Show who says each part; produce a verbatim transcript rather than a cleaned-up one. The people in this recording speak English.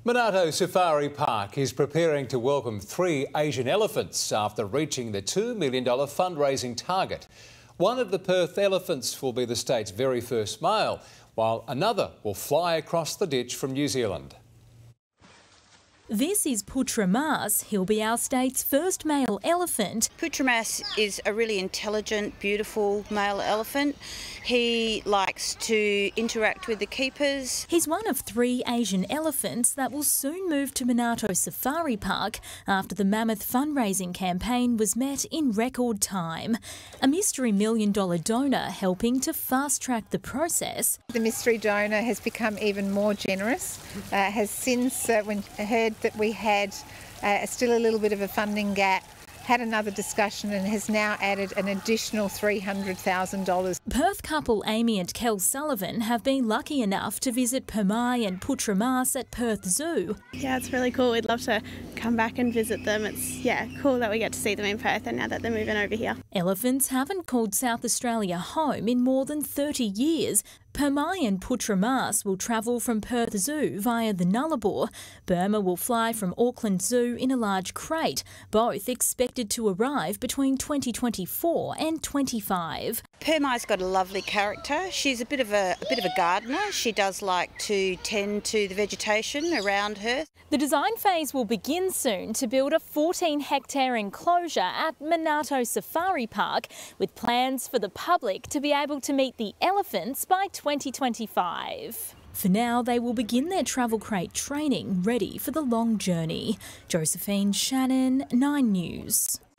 Speaker 1: Minato Safari Park is preparing to welcome three Asian elephants after reaching the two million dollars fundraising target. One of the Perth elephants will be the state's very first male, while another will fly across the ditch from New Zealand.
Speaker 2: This is Putramas. He'll be our state's first male elephant.
Speaker 3: Putramas is a really intelligent, beautiful male elephant. He likes to interact with the keepers.
Speaker 2: He's one of three Asian elephants that will soon move to Minato Safari Park after the mammoth fundraising campaign was met in record time. A mystery million dollar donor helping to fast-track the process.
Speaker 4: The mystery donor has become even more generous, uh, has since uh, when heard that we had uh, still a little bit of a funding gap, had another discussion and has now added an additional three hundred thousand dollars.
Speaker 2: Perth couple Amy and Kel Sullivan have been lucky enough to visit Permai and Putramas at Perth Zoo.
Speaker 5: Yeah, it's really cool. We'd love to come back and visit them. It's, yeah, cool that we get to see them in Perth and now that they're moving over here.
Speaker 2: Elephants haven't called South Australia home in more than thirty years. Permai and Putramas will travel from Perth Zoo via the Nullarbor. Burma will fly from Auckland Zoo in a large crate, both expected to arrive between twenty twenty-four and twenty-five.
Speaker 3: Permai's got a lovely character. She's a bit of a, a bit of a gardener. She does like to tend to the vegetation around her.
Speaker 2: The design phase will begin soon to build a fourteen hectare enclosure at Minato Safari Park, with plans for the public to be able to meet the elephants by twenty twenty-five. For now, they will begin their travel crate training ready for the long journey. Josephine Shannon, Nine News.